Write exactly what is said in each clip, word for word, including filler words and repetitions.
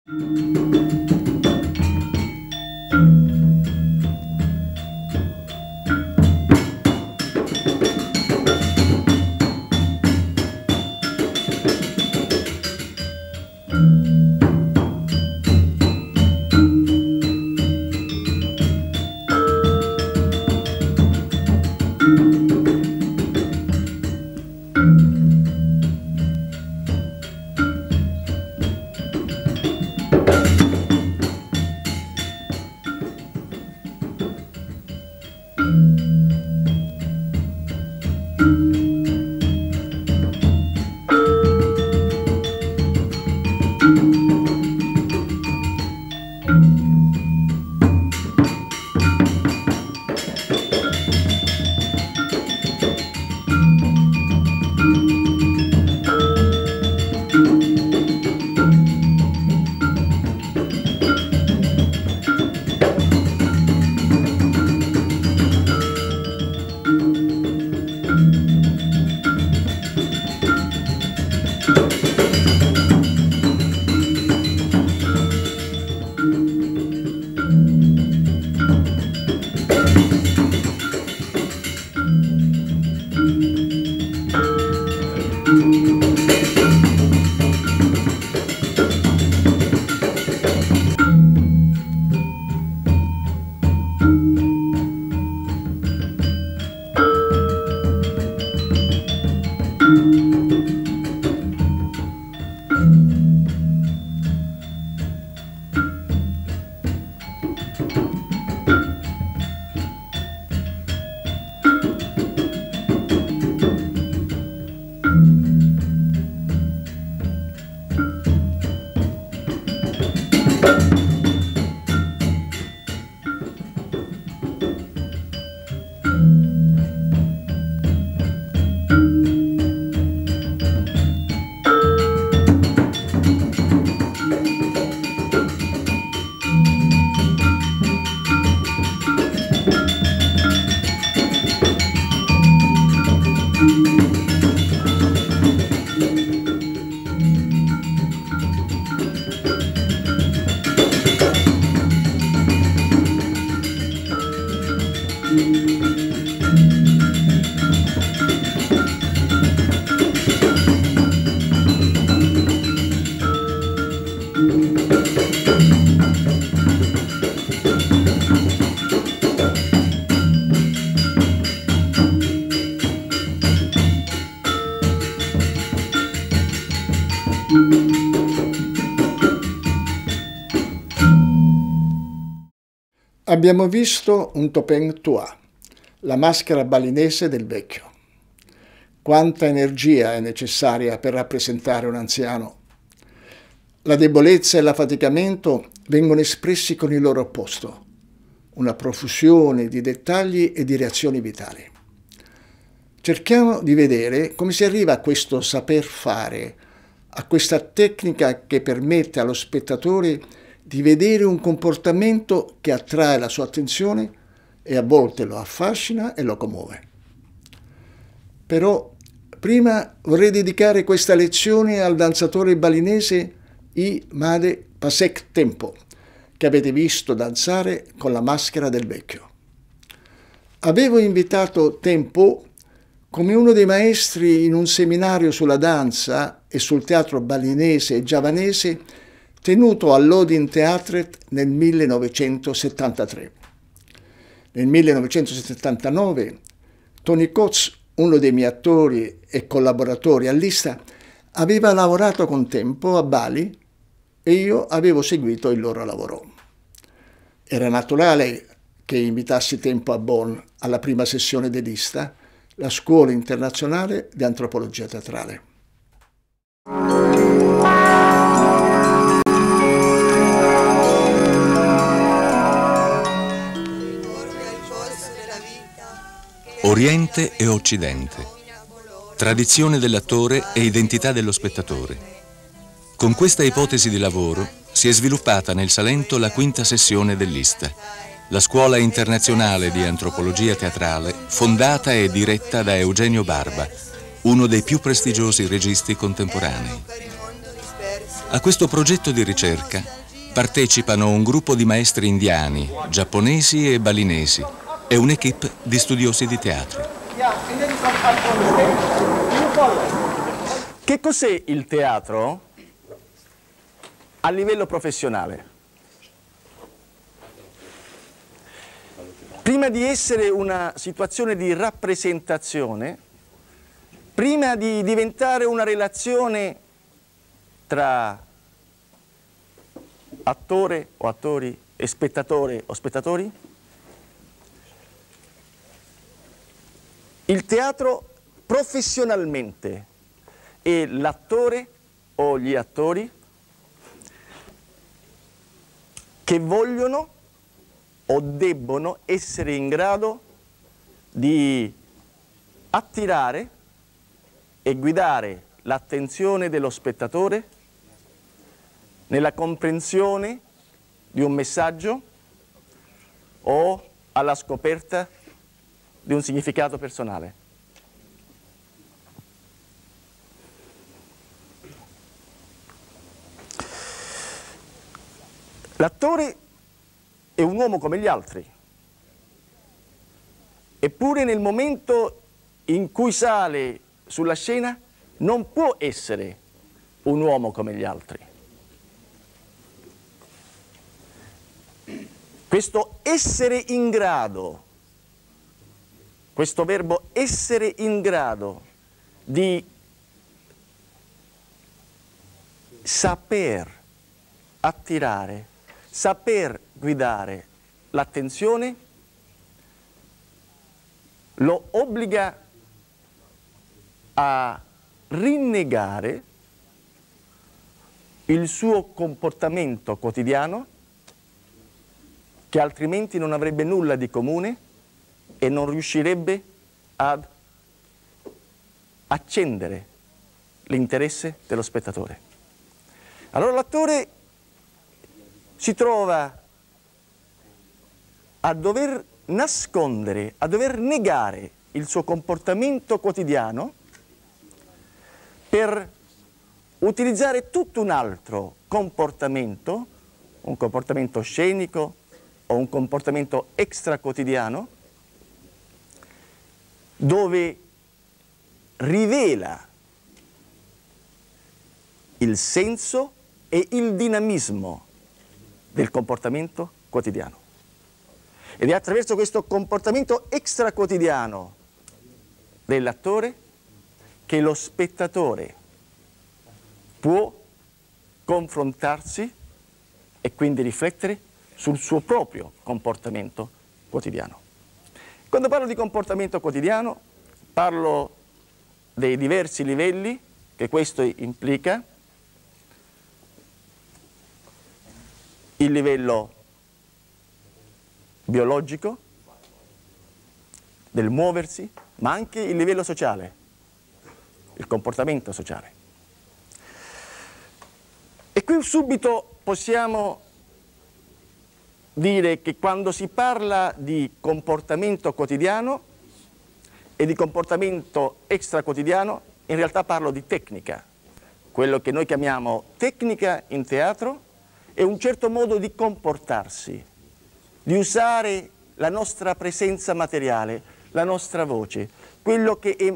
Abbiamo visto un topeng tua, la maschera balinese del vecchio. Quanta energia è necessaria per rappresentare un anziano. La debolezza e l'affaticamento vengono espressi con il loro opposto, una profusione di dettagli e di reazioni vitali. Cerchiamo di vedere come si arriva a questo saper fare, a questa tecnica che permette allo spettatore di vedere un comportamento che attrae la sua attenzione e a volte lo affascina e lo commuove. Però prima vorrei dedicare questa lezione al danzatore balinese I Made Pasek Tempo, che avete visto danzare con la maschera del vecchio. Avevo invitato Tempo come uno dei maestri in un seminario sulla danza e sul teatro balinese e giavanese tenuto all'Odin Theatret nel millenovecentosettantatré. Nel millenovecentosettantanove Tony Coates, uno dei miei attori e collaboratori all'Ista, aveva lavorato con Tempo a Bali e io avevo seguito il loro lavoro. Era naturale che invitassi Tempo a Bonn alla prima sessione dell'Ista, la Scuola Internazionale di Antropologia Teatrale. Oriente e Occidente. Tradizione dell'attore e identità dello spettatore. Con questa ipotesi di lavoro si è sviluppata nel Salento la quinta sessione dell'Ista, la Scuola Internazionale di Antropologia Teatrale, fondata e diretta da Eugenio Barba, uno dei più prestigiosi registi contemporanei. A questo progetto di ricerca Partecipano un gruppo di maestri indiani, giapponesi e balinesi e un'equipe di studiosi di teatro. Che cos'è il teatro a livello professionale? Prima di essere una situazione di rappresentazione, prima di diventare una relazione tra attore o attori e spettatore o spettatori, il teatro professionalmente è l'attore o gli attori che vogliono o debbono essere in grado di attirare e guidare l'attenzione dello spettatore nella comprensione di un messaggio o alla scoperta di un significato personale. L'attore è un uomo come gli altri, eppure nel momento in cui sale sulla scena non può essere un uomo come gli altri. Questo essere in grado, questo verbo essere in grado di saper attirare, saper guidare l'attenzione, lo obbliga a rinnegare il suo comportamento quotidiano, che altrimenti non avrebbe nulla di comune e non riuscirebbe ad accendere l'interesse dello spettatore. Allora l'attore si trova a dover nascondere, a dover negare il suo comportamento quotidiano per utilizzare tutto un altro comportamento, un comportamento scenico o un comportamento extraquotidiano, dove rivela il senso e il dinamismo del comportamento quotidiano. Ed è attraverso questo comportamento extraquotidiano dell'attore che lo spettatore può confrontarsi e quindi riflettere sul suo proprio comportamento quotidiano. Quando parlo di comportamento quotidiano, parlo dei diversi livelli che questo implica: il livello biologico, del muoversi, ma anche il livello sociale, il comportamento sociale. E qui subito possiamo dire che quando si parla di comportamento quotidiano e di comportamento extraquotidiano, in realtà parlo di tecnica. Quello che noi chiamiamo tecnica in teatro è un certo modo di comportarsi, di usare la nostra presenza materiale, la nostra voce, quello che è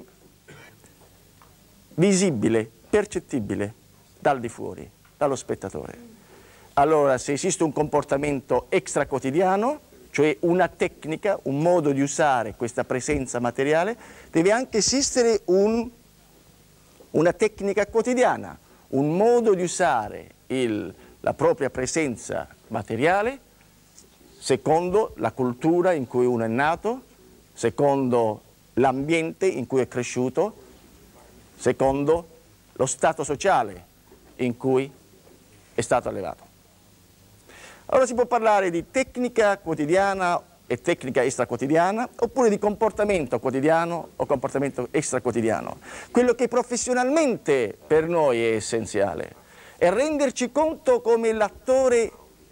visibile, percettibile dal di fuori, dallo spettatore. Allora, se esiste un comportamento extraquotidiano, cioè una tecnica, un modo di usare questa presenza materiale, deve anche esistere un, una tecnica quotidiana, un modo di usare il, la propria presenza materiale secondo la cultura in cui uno è nato, secondo l'ambiente in cui è cresciuto, secondo lo stato sociale in cui è stato allevato. Allora si può parlare di tecnica quotidiana e tecnica extraquotidiana, oppure di comportamento quotidiano o comportamento extraquotidiano. Quello che professionalmente per noi è essenziale è renderci conto come l'attore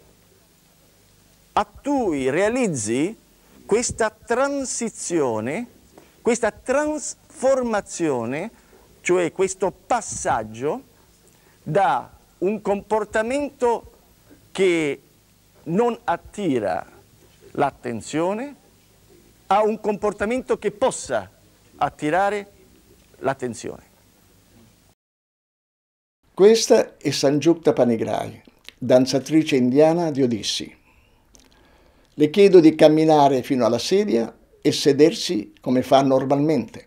attui, realizzi questa transizione, questa trasformazione, cioè questo passaggio da un comportamento che non attira l'attenzione ha un comportamento che possa attirare l'attenzione. Questa è Sanjukta Panigrahi, danzatrice indiana di Odissi. Le chiedo di camminare fino alla sedia e sedersi come fa normalmente.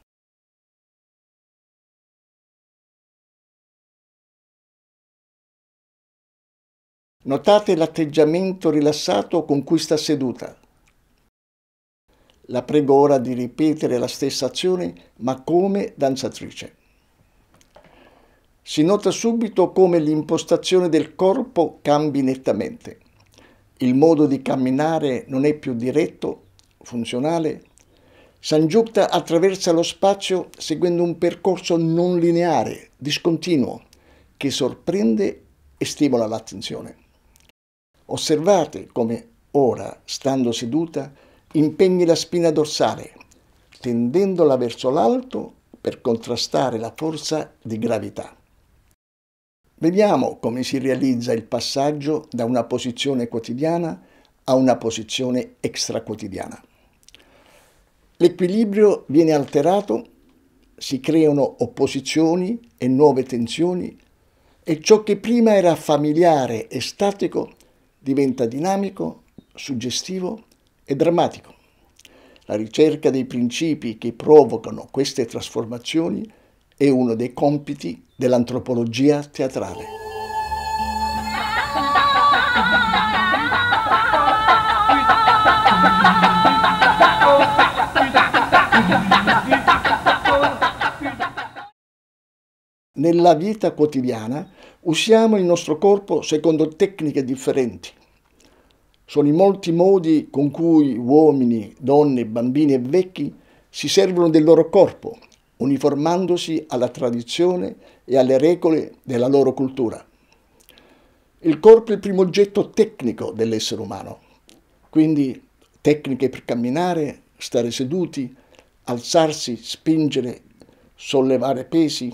Notate l'atteggiamento rilassato con cui sta seduta. La prego ora di ripetere la stessa azione, ma come danzatrice. Si nota subito come l'impostazione del corpo cambi nettamente. Il modo di camminare non è più diretto, funzionale. Sanjukta attraversa lo spazio seguendo un percorso non lineare, discontinuo, che sorprende e stimola l'attenzione. Osservate come ora, stando seduta, impegni la spina dorsale, tendendola verso l'alto per contrastare la forza di gravità. Vediamo come si realizza il passaggio da una posizione quotidiana a una posizione extraquotidiana. L'equilibrio viene alterato, si creano opposizioni e nuove tensioni e ciò che prima era familiare e statico diventa dinamico, suggestivo e drammatico. La ricerca dei principi che provocano queste trasformazioni è uno dei compiti dell'antropologia teatrale. Nella vita quotidiana usiamo il nostro corpo secondo tecniche differenti. Sono i molti modi con cui uomini, donne, bambini e vecchi si servono del loro corpo, uniformandosi alla tradizione e alle regole della loro cultura. Il corpo è il primo oggetto tecnico dell'essere umano, quindi tecniche per camminare, stare seduti, alzarsi, spingere, sollevare pesi.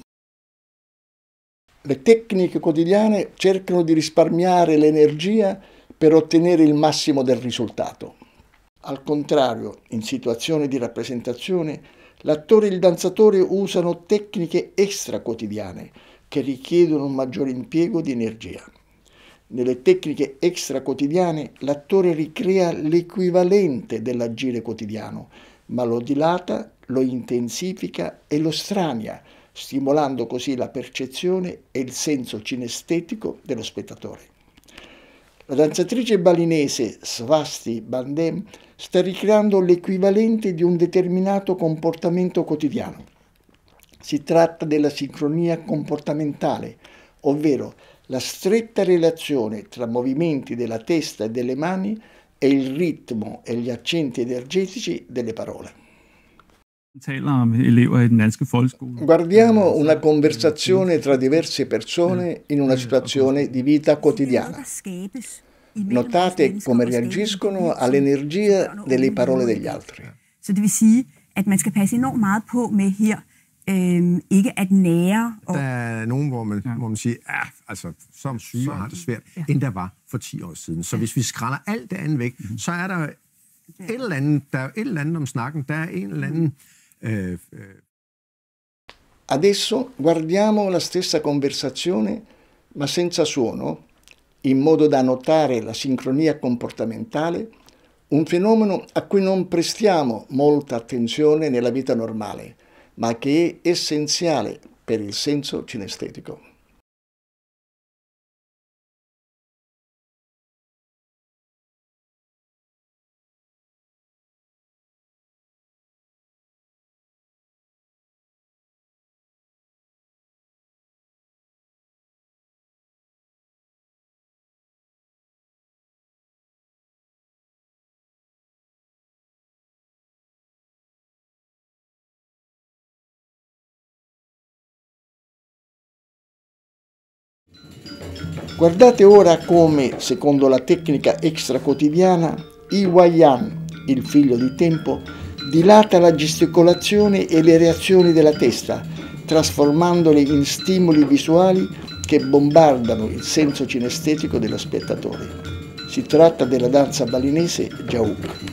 Le tecniche quotidiane cercano di risparmiare l'energia per ottenere il massimo del risultato. Al contrario, in situazioni di rappresentazione, l'attore e il danzatore usano tecniche extraquotidiane che richiedono un maggiore impiego di energia. Nelle tecniche extraquotidiane l'attore ricrea l'equivalente dell'agire quotidiano, ma lo dilata, lo intensifica e lo strania, stimolando così la percezione e il senso cinestetico dello spettatore. La danzatrice balinese Svasti Bandem sta ricreando l'equivalente di un determinato comportamento quotidiano. Si tratta della sincronia comportamentale, ovvero la stretta relazione tra movimenti della testa e delle mani e il ritmo e gli accenti energetici delle parole. Guardiamo una conversazione tra diverse persone in una situazione di vita quotidiana. Notate come reagiscono all'energia delle parole degli altri. Så det vil sige, at man skal passe enormt meget på med her, øh, ikke at nære. Og... Der er nogen, hvor man, ja. hvor man siger, ja, altså, som syge og har det svært, ja. end der var for ti år siden. Så ja. hvis vi skræller alt det andet væk, mm-hmm. så er der et eller andet, der er et eller andet om snakken, der er en eller anden... Eh, eh. Adesso guardiamo la stessa conversazione, ma senza suono, in modo da notare la sincronia comportamentale, un fenomeno a cui non prestiamo molta attenzione nella vita normale, ma che è essenziale per il senso cinestetico. Guardate ora come, secondo la tecnica extraquotidiana, Iwayan, il figlio di tempo, dilata la gesticolazione e le reazioni della testa, trasformandole in stimoli visuali che bombardano il senso cinestetico dello spettatore. Si tratta della danza balinese Djaouk.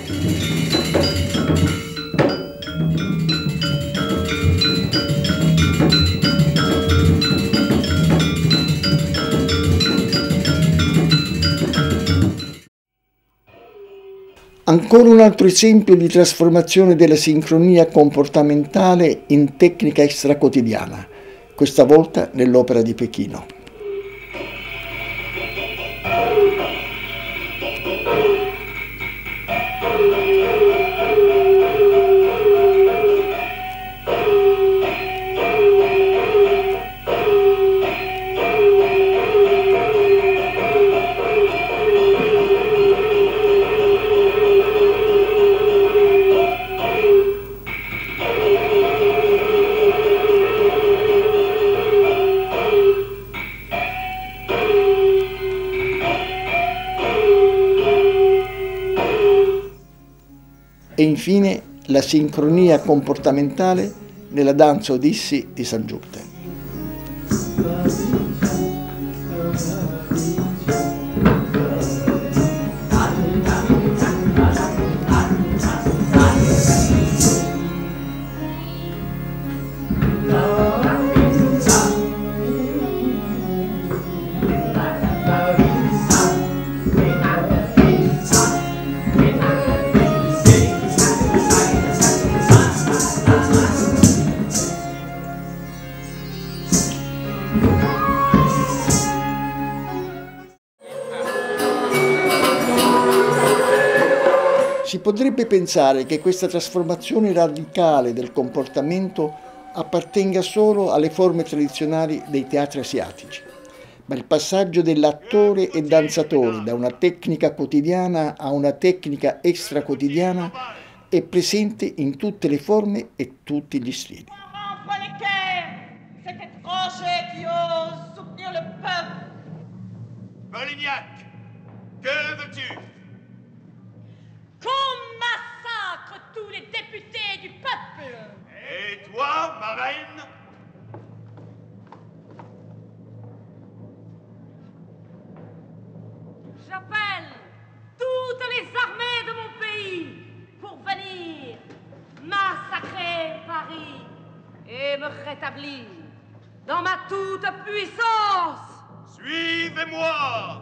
Ancora un altro esempio di trasformazione della sincronia comportamentale in tecnica extracotidiana, questa volta nell'Opera di Pechino. E infine la sincronia comportamentale nella danza Odissi di San Giutte. Si potrebbe pensare che questa trasformazione radicale del comportamento appartenga solo alle forme tradizionali dei teatri asiatici, ma il passaggio dell'attore e danzatore da una tecnica quotidiana a una tecnica extraquotidiana è presente in tutte le forme e tutti gli stili. Polignac, que veux-tu? Qu'on massacre tous les députés du peuple. Et toi, ma reine? J'appelle toutes les armées de mon pays pour venir massacrer Paris et me rétablir dans ma toute puissance. Suivez-moi!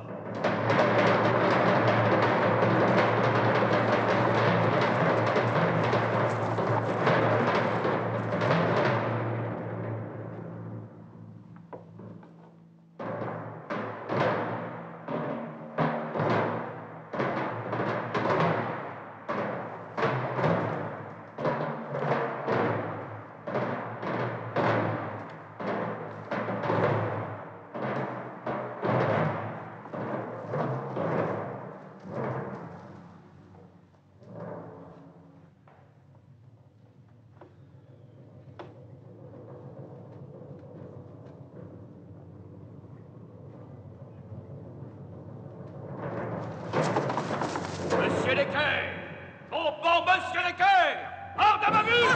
Monsieur Necker! Mon bon Monsieur Necker! Hors de ma vue!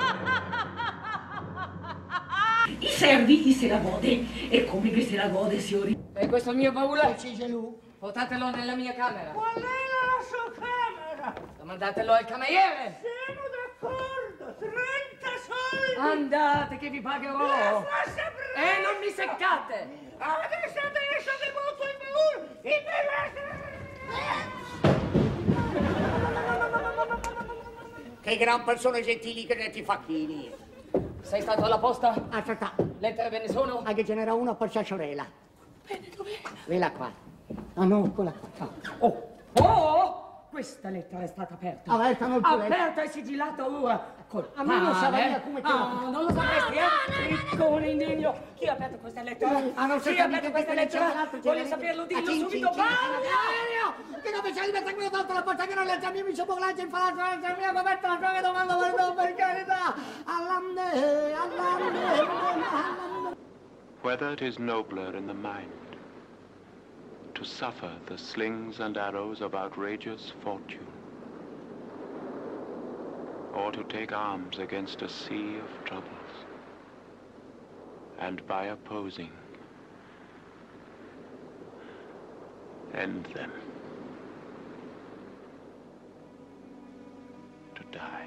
I servi se la gode e come che se la gode, signori. E questo è il mio baule? Sì, Gelù. Portatelo nella mia camera. Qual è la sua camera? Domandatelo al cameriere. Siamo d'accordo, trenta soldi. Andate che vi pagherò. E non mi seccate. Adesso adesso che molto il baule. Il Che gran persone gentili che netti facchini. Sei stato alla posta? Aspetta. Lettere ve ne sono? Anche ce n'era una per Ciacciorella. Bene, dov'è? Quella qua. Ah no, quella qua. Oh, oh! Questa lettera è stata aperta. Aperta, non più letta. Aperta e sigillata ora. Col A me non sa pane. via come te Ah, la- non lo sapresti, eh? Riccone indegno. Chi ha aperto questa lettera? Ah, non Chi so ha aperto questa lettera? Voglio Voglio saperlo, dillo subito. Valerio! Che dove c'è diventa quello tanto la porta che non legge a mio amico Boglancia in palazzo, la mia coperta, la sua domanda, volevo per carità. All'ande, all'ande, all'ande. Whether it is nobler in the mind to suffer the slings and arrows of outrageous fortune, or to take arms against a sea of troubles, and by opposing end them. To die.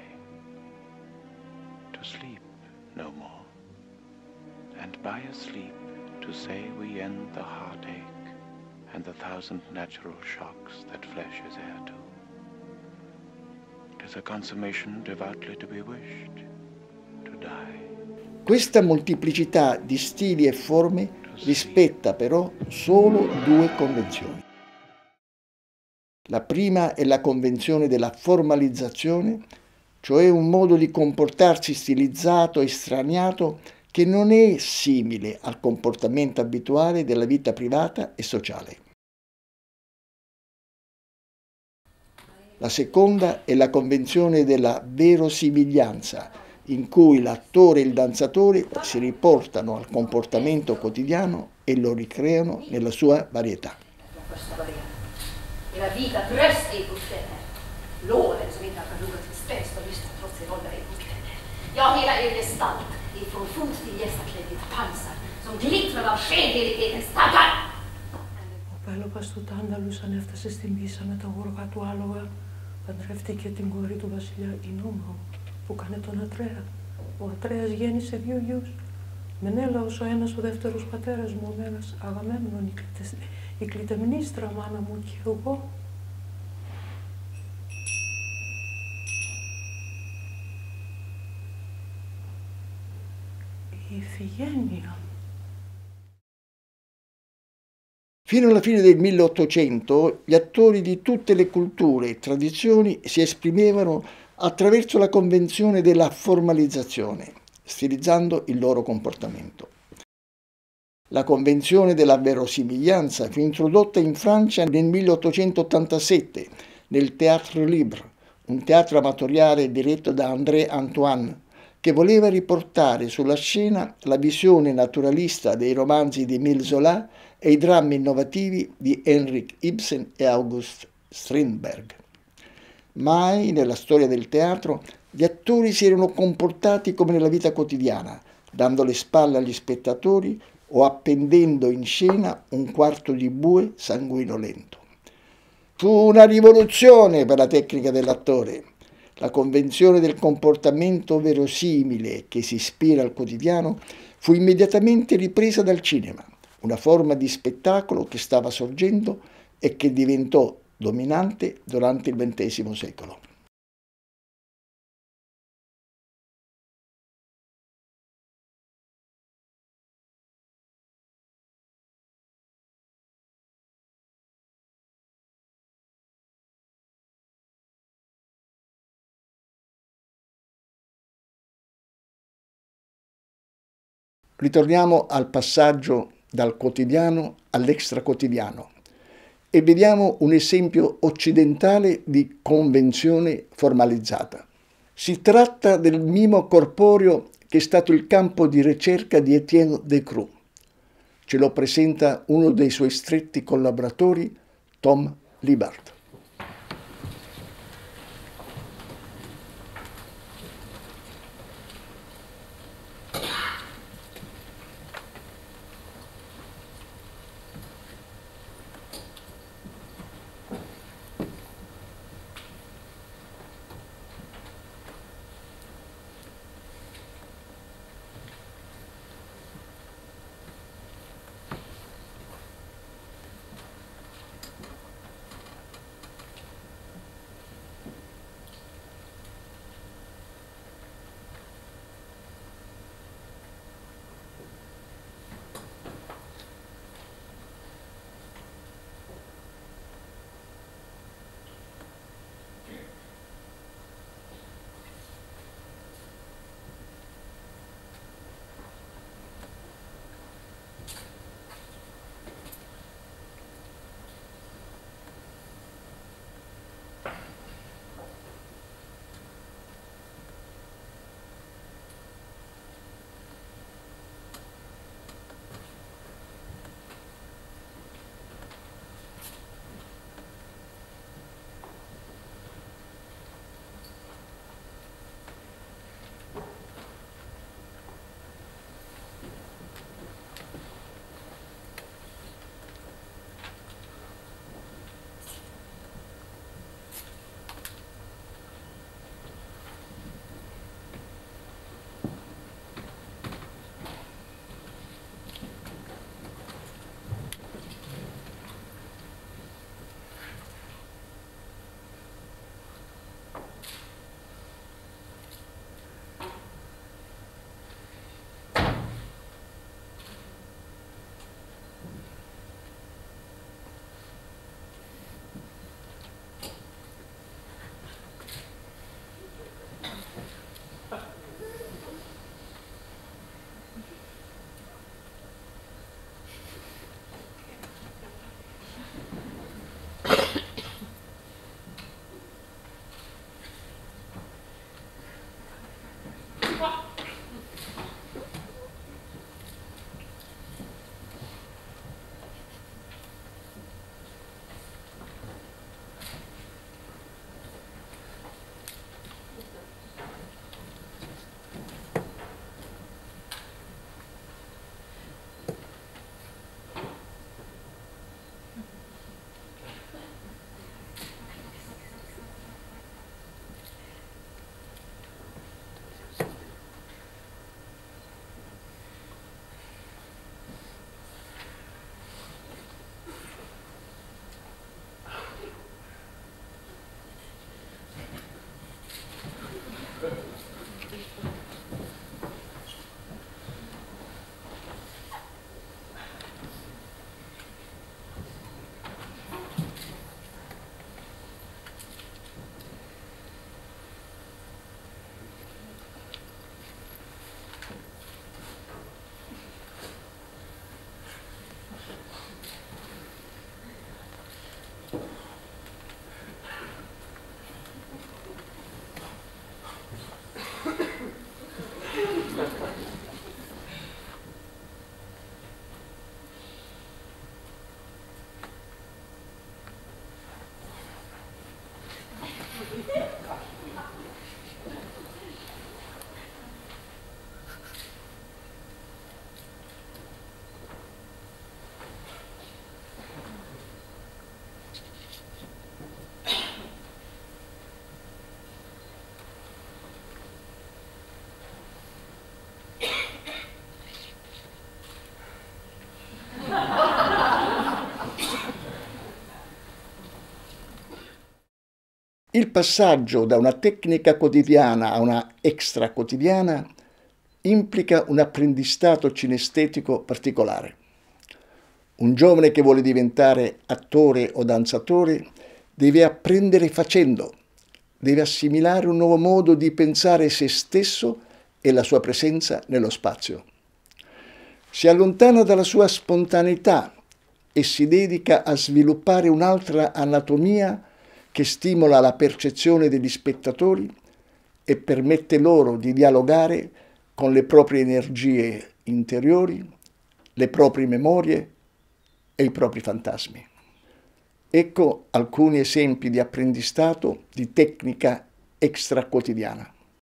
To sleep no more. And by a sleep to say we end the heartache and the thousand natural shocks that flesh is heir to. 'Tis a consummation devoutly to be wished, to die. Questa molteplicità di stili e forme rispetta però solo due convenzioni. La prima è la convenzione della formalizzazione, cioè un modo di comportarsi stilizzato e straniato che non è simile al comportamento abituale della vita privata e sociale. La seconda è la convenzione della verosimiglianza, in cui l'attore e il danzatore si riportano al comportamento quotidiano e lo ricreano nella sua varietà. E la vita bröst i buskene. Låren som inte har förlorat sin spänst och lyssnat trots sin ålder i buskene. Ja, hela er gestalt, ifrån fot till gästaklädd i ett pansar, som glittrar av skenhelighetens taggar. Ο Πέλοπας του Τάνταλους ανέφτασε στην πίσα με τα γοργά του άλογα, παντρεύτηκε την κόρη του βασιλιά Ινόμαου, που κάνε τον Ατρέα. Ο Ατρέας γέννησε δύο γιους. Μενέλαος ο ένας, ο δεύτερος πατέρας μου, ο Μέγας Αγαμέμνων, η, κλητε... η κλητεμνίστρα μάνα μου και εγώ. Η Ιφηγένεια. Fino alla fine del milleottocento gli attori di tutte le culture e tradizioni si esprimevano attraverso la convenzione della formalizzazione, stilizzando il loro comportamento. La convenzione della verosimiglianza fu introdotta in Francia nel milleottocentottantasette nel Théâtre Libre, un teatro amatoriale diretto da André Antoine, che voleva riportare sulla scena la visione naturalista dei romanzi di Émile Zola e i drammi innovativi di Henrik Ibsen e August Strindberg. Mai nella storia del teatro gli attori si erano comportati come nella vita quotidiana, dando le spalle agli spettatori o appendendo in scena un quarto di bue sanguinolento. Fu una rivoluzione per la tecnica dell'attore. La convenzione del comportamento verosimile che si ispira al quotidiano fu immediatamente ripresa dal cinema, una forma di spettacolo che stava sorgendo e che diventò dominante durante il ventesimo secolo. Ritorniamo al passaggio dal quotidiano all'extraquotidiano e vediamo un esempio occidentale di convenzione formalizzata. Si tratta del mimo corporeo che è stato il campo di ricerca di Étienne Decroux. Ce lo presenta uno dei suoi stretti collaboratori, Tom Libart. Il passaggio da una tecnica quotidiana a una extra quotidiana implica un apprendistato cinestetico particolare. Un giovane che vuole diventare attore o danzatore deve apprendere facendo, deve assimilare un nuovo modo di pensare se stesso e la sua presenza nello spazio. Si allontana dalla sua spontaneità e si dedica a sviluppare un'altra anatomia che stimola la percezione degli spettatori e permette loro di dialogare con le proprie energie interiori, le proprie memorie e i propri fantasmi. Ecco alcuni esempi di apprendistato di tecnica extraquotidiana.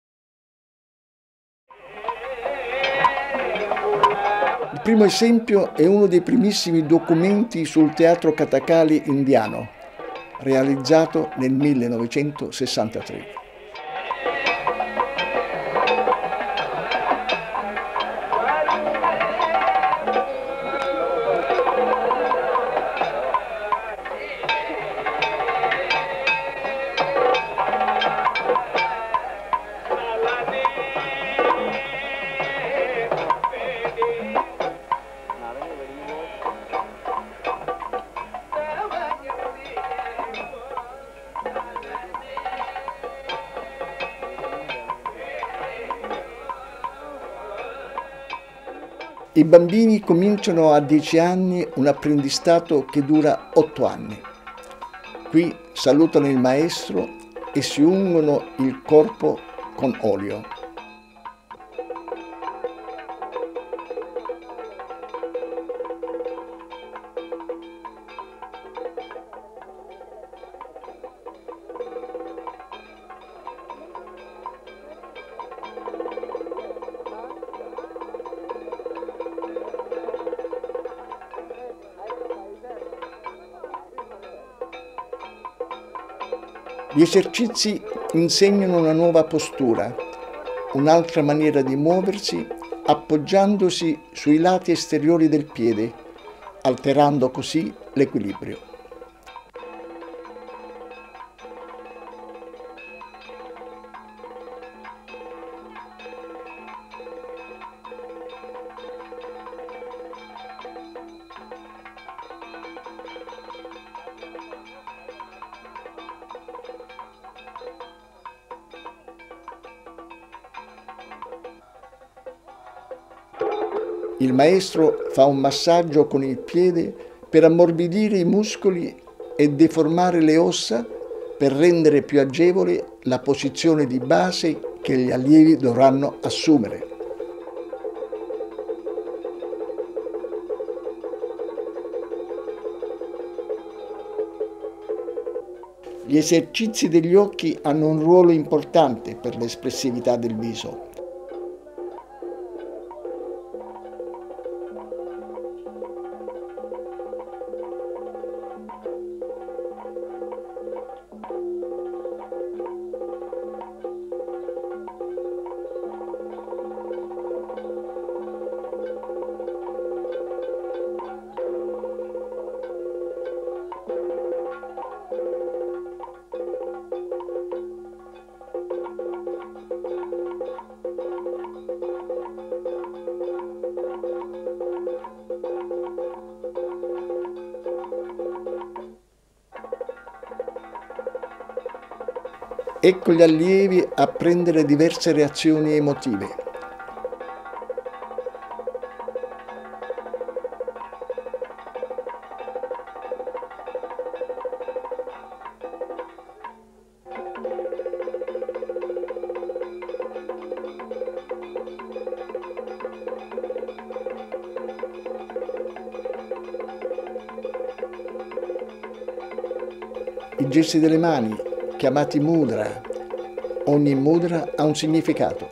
Il primo esempio è uno dei primissimi documenti sul teatro Kathakali indiano, realizzato nel millenovecentosessantatré. I bambini cominciano a dieci anni un apprendistato che dura otto anni. Qui salutano il maestro e si ungono il corpo con olio. Gli esercizi insegnano una nuova postura, un'altra maniera di muoversi, appoggiandosi sui lati esteriori del piede, alterando così l'equilibrio. Il maestro fa un massaggio con il piede per ammorbidire i muscoli e deformare le ossa per rendere più agevole la posizione di base che gli allievi dovranno assumere. Gli esercizi degli occhi hanno un ruolo importante per l'espressività del viso. Ecco gli allievi apprendere diverse reazioni emotive. I gesti delle mani, chiamati mudra. Ogni mudra ha un significato.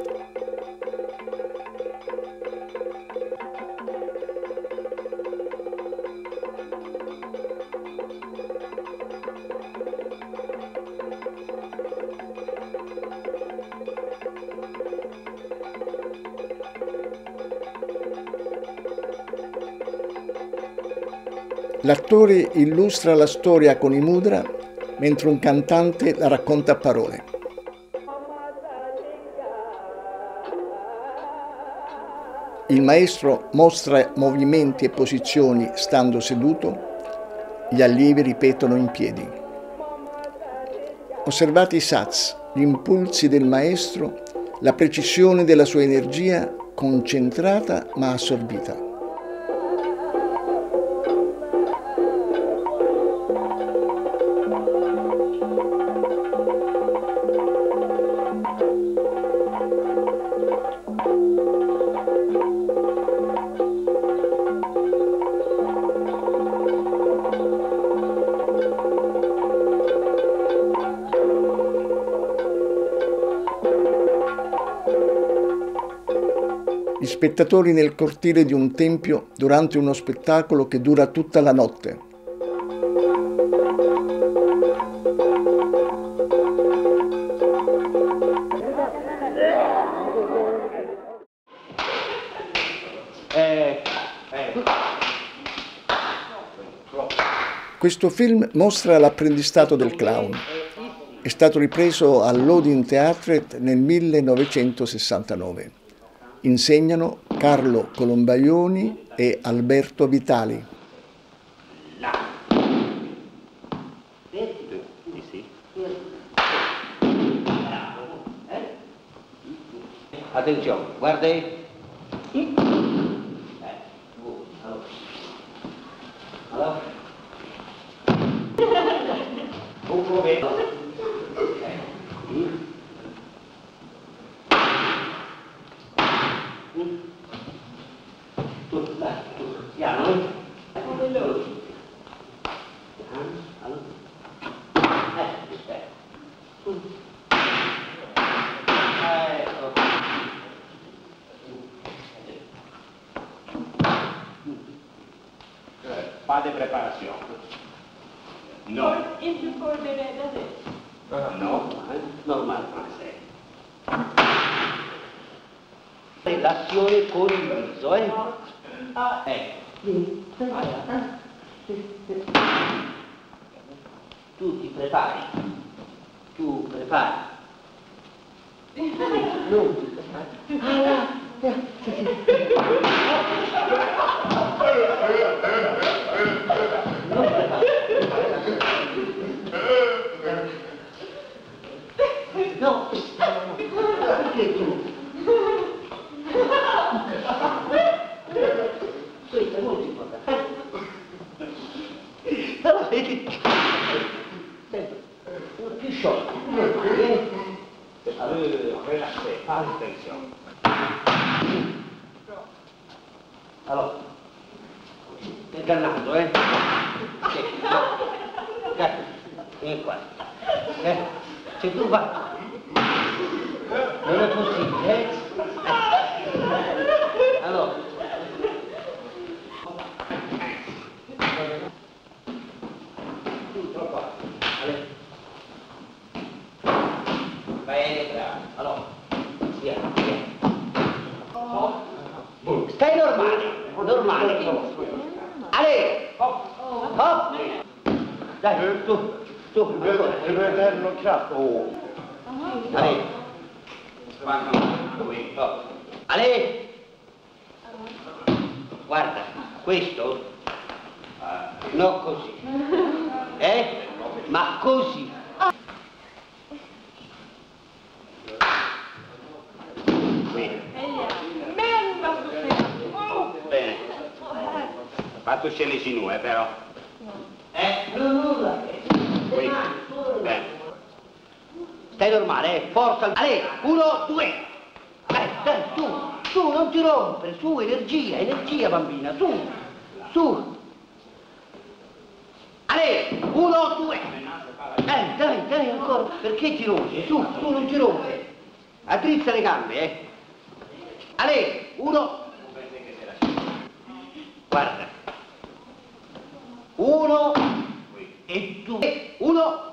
L'attore illustra la storia con i mudra, mentre un cantante la racconta a parole. Il maestro mostra movimenti e posizioni stando seduto, gli allievi ripetono in piedi. Osservate i sats, gli impulsi del maestro, la precisione della sua energia concentrata ma assorbita. Gli spettatori nel cortile di un tempio durante uno spettacolo che dura tutta la notte. Questo film mostra l'apprendistato del clown. È stato ripreso all'Odin Theatret nel millenovecentosessantanove. Insegnano Carlo Colombaioni e Alberto Vitali. Attenzione, guarda aí. Allora. Un po' meno. Pas de préparation. Non. Il più correre da adesso. No, normal francese. Relazione con il viso, eh? Ecco. Tu ti prepari. Tu prepari. Non ti prepari. No, perché tu? Allora, relaxé, fai attenzione. Allora, stai dannando, eh? Sì. Eh, vieni qua. Eh? Se tu vai, non è possibile, eh? eh. Allora. Tu, troppo. Allora. Bene, bravo. Allora, via, via. Stai normale, normale. Ale! Hop! Hop! Dai, tu, tu, ancora. Devi vederlo chiaro. Ale! Hop. Ale! Guarda, questo, non così. Eh? Ma così. Bene. Fatto scelle nu, eh, però. Eh, non nulla. Qui. Bene. Stai normale, eh? Forza. Ale, uno, due. Dai, dai, su, su, non ti rompere, su, energia, energia, bambina, su, su. Ale, uno, due. Dai, dai, dai, ancora. Perché ti rompi? Su, tu non ti rompi. Addrizza le gambe, eh. Ale, uno. Guarda. Uno e due. Uno.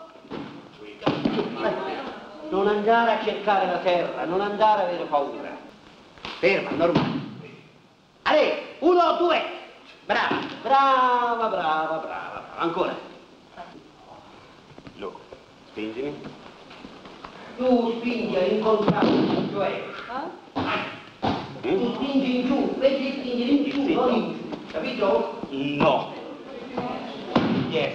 Non andare a cercare la terra, non andare a avere paura. Ferma, normale. Ale, uno, due. Brava, brava, brava, brava. Ancora. No, spingimi. Tu spingi all'incontrario, cioè. Tu spingi in giù, vedi spingi in giù, non in giù. Capito? No. Yes.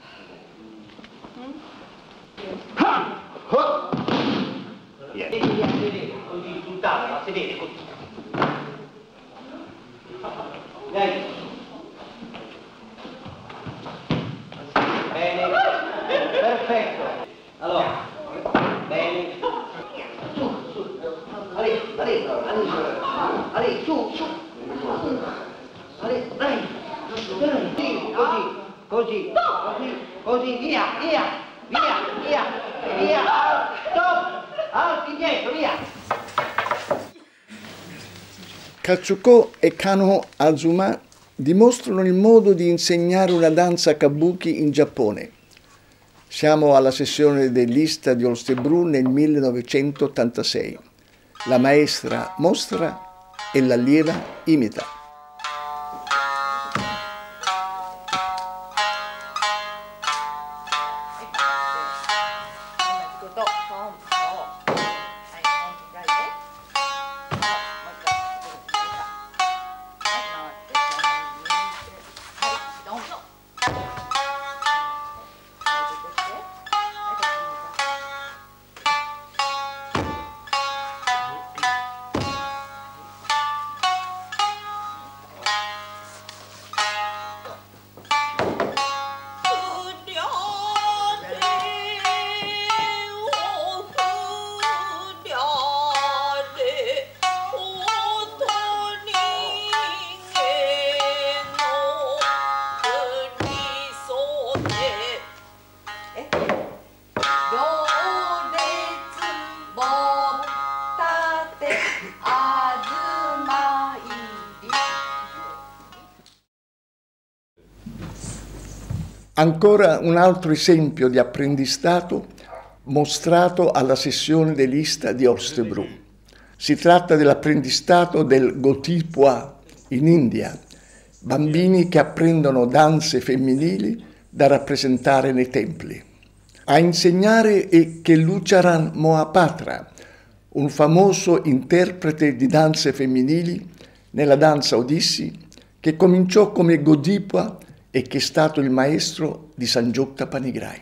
Ah! Oh! Yes. Devi a sedere così sul tavolo, a sedere così. Dai. Bene. Perfetto. Allora. Bene. Su, su. Ale, ale, ale. Ale, su, su. Ale, dai. Dai, sì, così, così, così, così, via, via, via, via, via, stop, alti indietro, via. Katsuko e Kano Azuma dimostrano il modo di insegnare una danza kabuki in Giappone. Siamo alla sessione dell'Ista di Holstebro nel millenovecentottantasei. La maestra mostra e l'allieva imita. Ancora un altro esempio di apprendistato mostrato alla sessione dell'Ista di Holstebro. Si tratta dell'apprendistato del Gotipua in India, bambini che apprendono danze femminili da rappresentare nei templi. A insegnare è Kelucharan Mohapatra, un famoso interprete di danze femminili nella danza Odissi, che cominciò come Gotipua e che è stato il maestro di Sanjukta Panigrahi.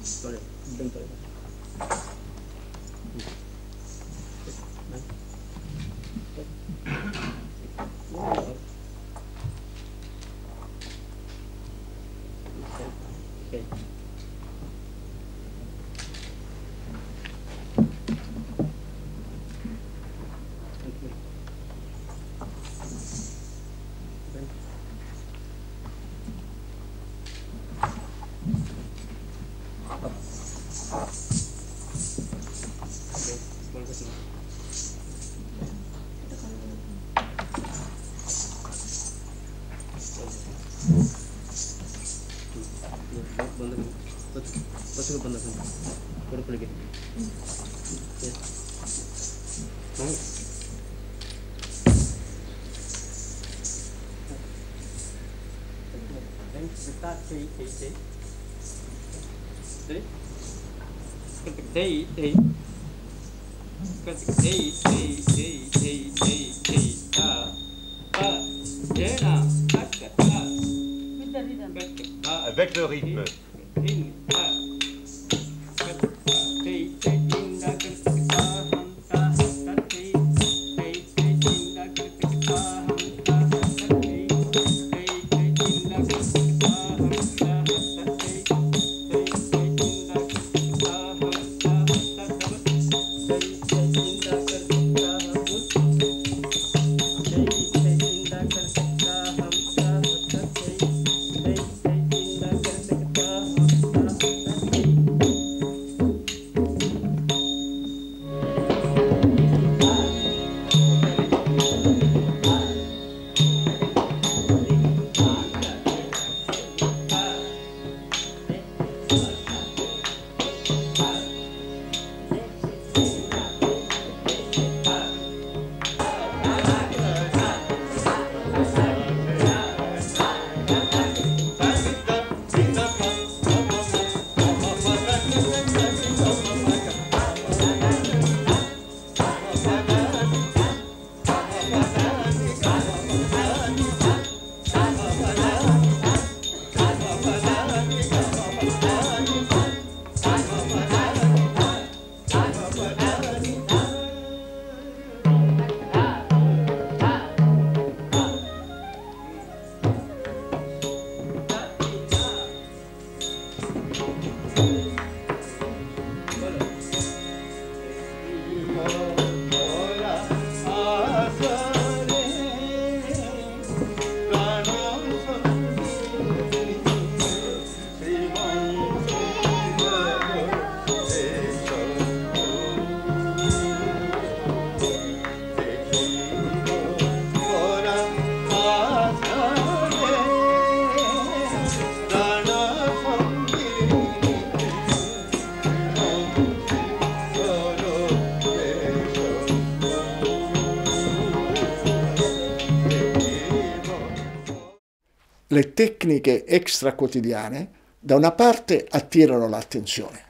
Avec le rythme. Le tecniche extraquotidiane da una parte attirano l'attenzione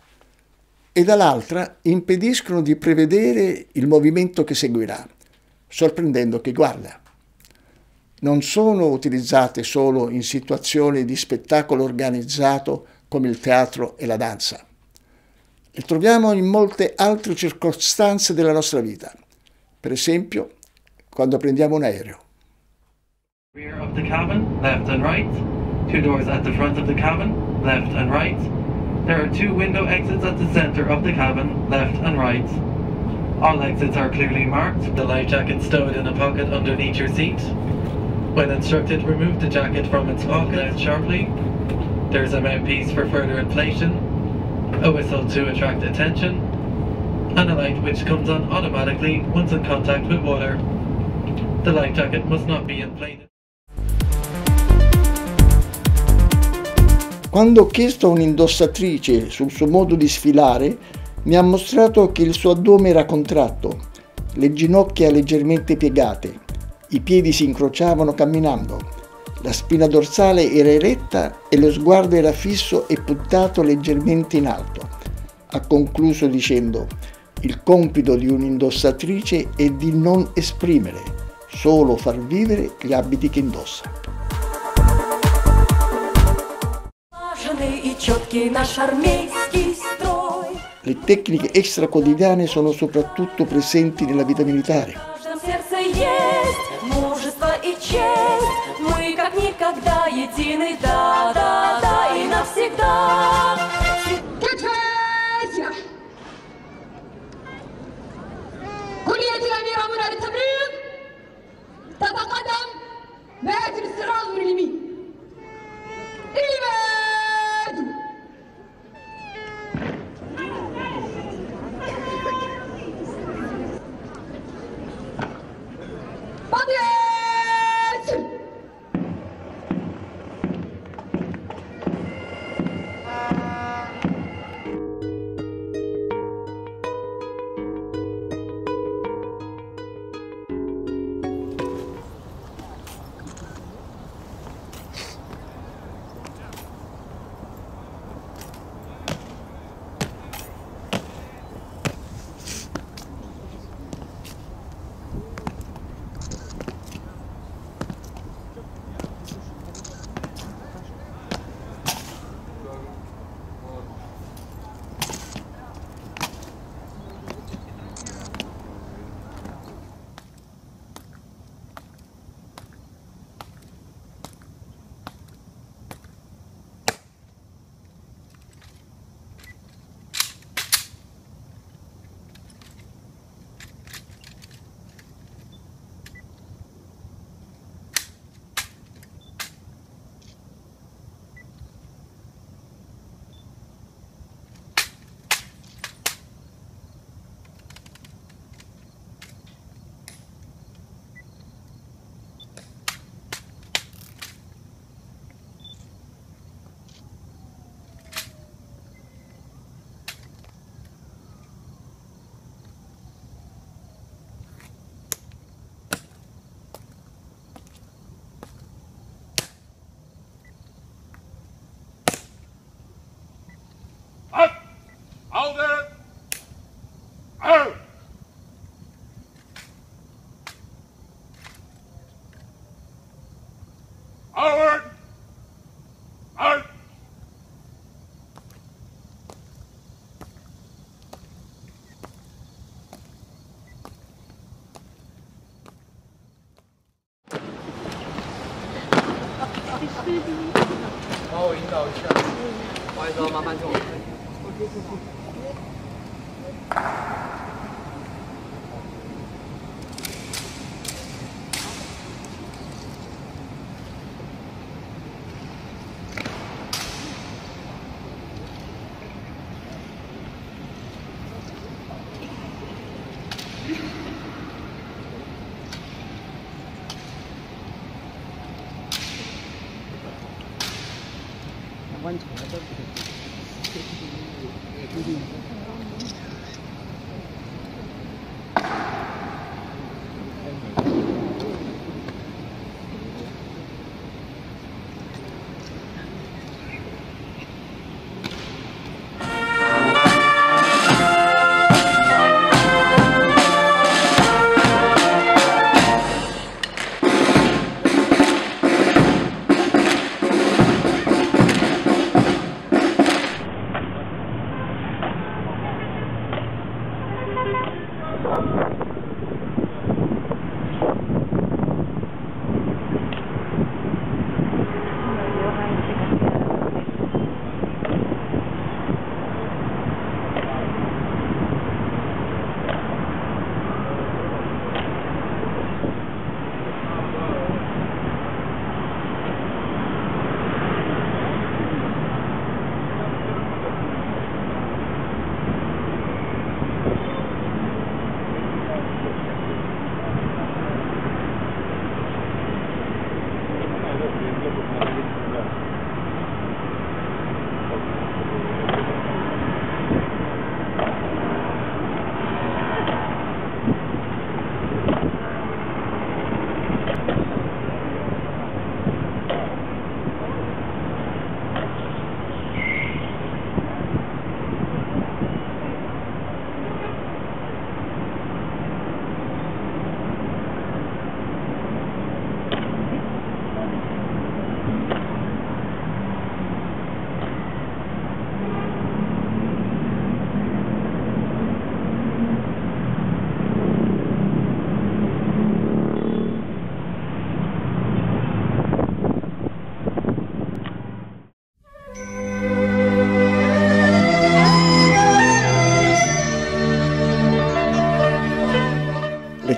e dall'altra impediscono di prevedere il movimento che seguirà, sorprendendo chi guarda. Non sono utilizzate solo in situazioni di spettacolo organizzato come il teatro e la danza. Le troviamo in molte altre circostanze della nostra vita, per esempio quando prendiamo un aereo. Rear of the cabin, left and right. Two doors at the front of the cabin, left and right. There are two window exits at the center of the cabin, left and right. All exits are clearly marked. The life jacket stowed in a pocket underneath your seat. When instructed, remove the jacket from its pocket left sharply. There's a mouthpiece for further inflation, a whistle to attract attention, and a light which comes on automatically once in contact with water. The life jacket must not be inflated. Quando ho chiesto a un'indossatrice sul suo modo di sfilare, mi ha mostrato che il suo addome era contratto, le ginocchia leggermente piegate, i piedi si incrociavano camminando, la spina dorsale era eretta e lo sguardo era fisso e puntato leggermente in alto. Ha concluso dicendo: il compito di un'indossatrice è di non esprimere, solo far vivere gli abiti che indossa. Je Le tecniche extraquotidiane sono soprattutto presenti nella vita militare.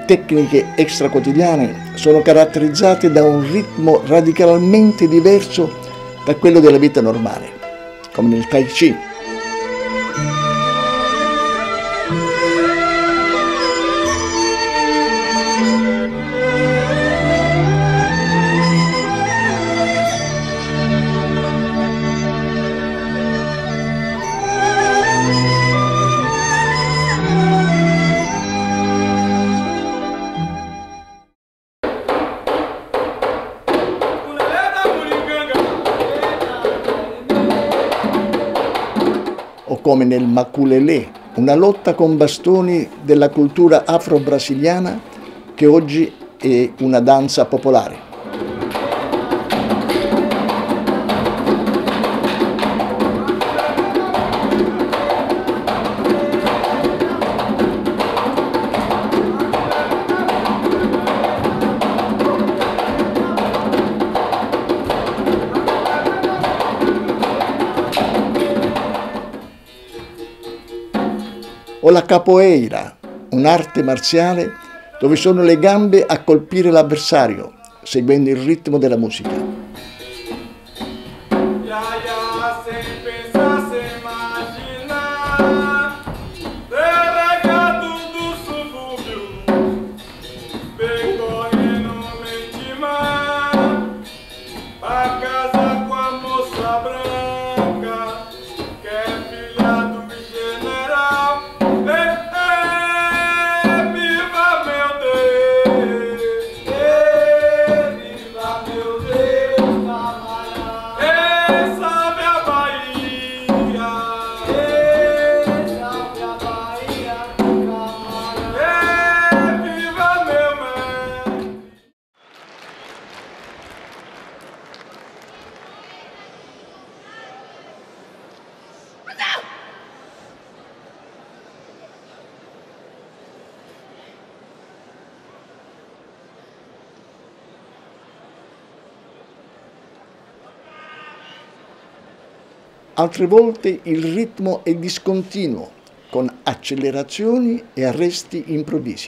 tecniche extraquotidiane sono caratterizzate da un ritmo radicalmente diverso da quello della vita normale, come nel Tai Chi. O come nel maculelé, una lotta con bastoni della cultura afro-brasiliana che oggi è una danza popolare. O la capoeira, un'arte marziale dove sono le gambe a colpire l'avversario, seguendo il ritmo della musica. Altre volte il ritmo è discontinuo, con accelerazioni e arresti improvvisi.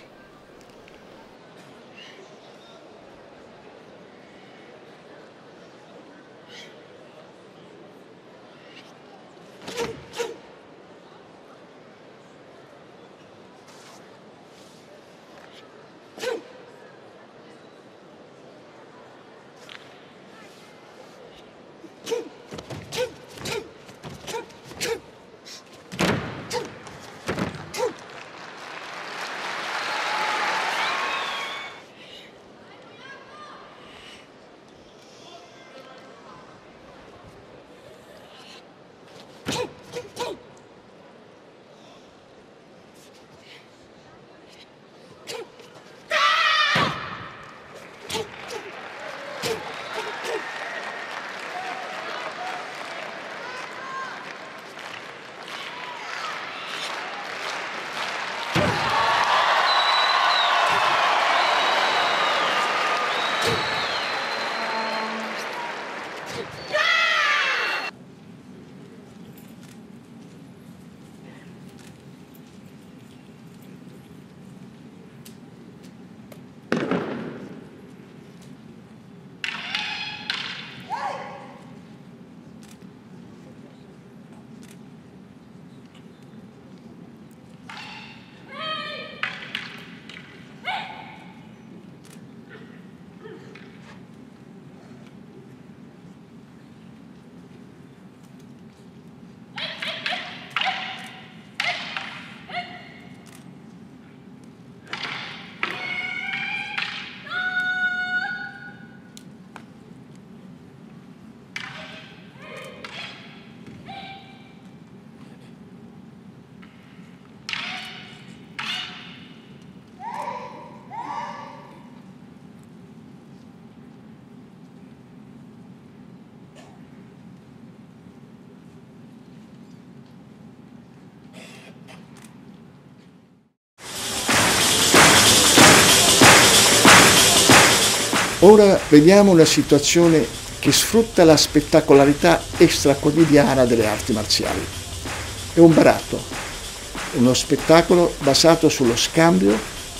Ora vediamo una situazione che sfrutta la spettacolarità extraquotidiana delle arti marziali. È un baratto, uno spettacolo basato sullo scambio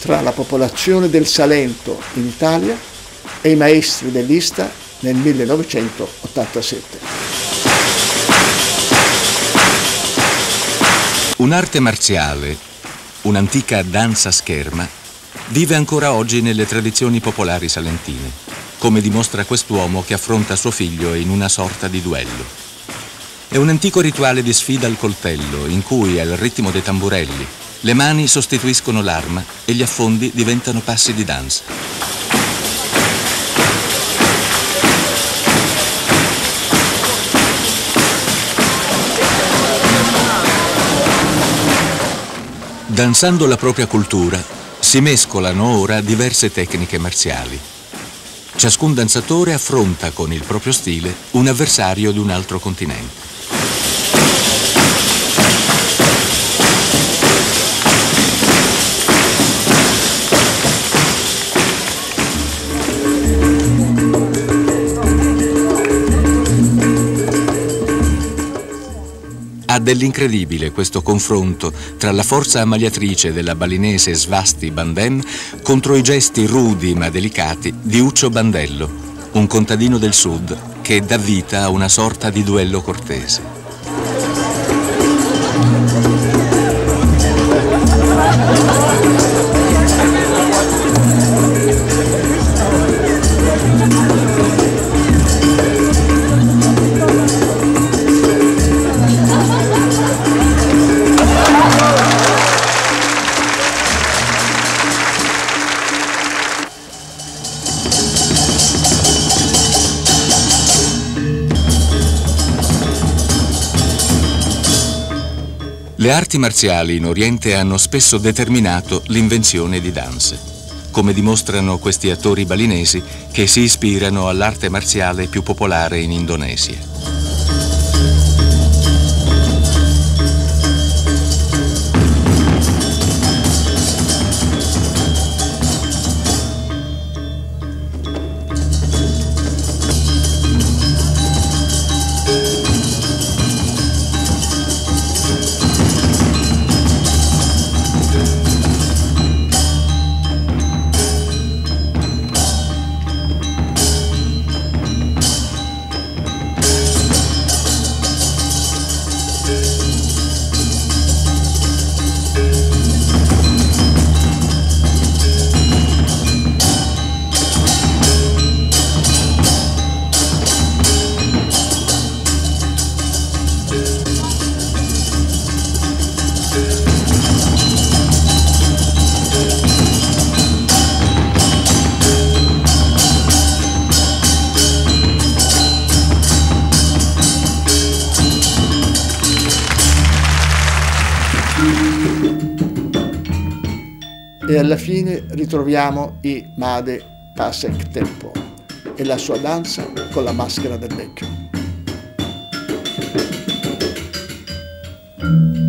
tra la popolazione del Salento in Italia e i maestri dell'I S T A nel millenovecentottantasette. Un'arte marziale, un'antica danza scherma, vive ancora oggi nelle tradizioni popolari salentine, come dimostra quest'uomo che affronta suo figlio in una sorta di duello. È un antico rituale di sfida al coltello, in cui, al ritmo dei tamburelli, le mani sostituiscono l'arma e gli affondi diventano passi di danza. Danzando la propria cultura, si mescolano ora diverse tecniche marziali. Ciascun danzatore affronta con il proprio stile un avversario di un altro continente. Ha dell'incredibile questo confronto tra la forza ammaliatrice della balinese Svasti Bandem contro i gesti rudi ma delicati di Uccio Bandello, un contadino del sud che dà vita a una sorta di duello cortese. Le arti marziali in Oriente hanno spesso determinato l'invenzione di danze, come dimostrano questi attori balinesi che si ispirano all'arte marziale più popolare in Indonesia. E alla fine ritroviamo i Made Pasek Tempo e la sua danza con la maschera del vecchio.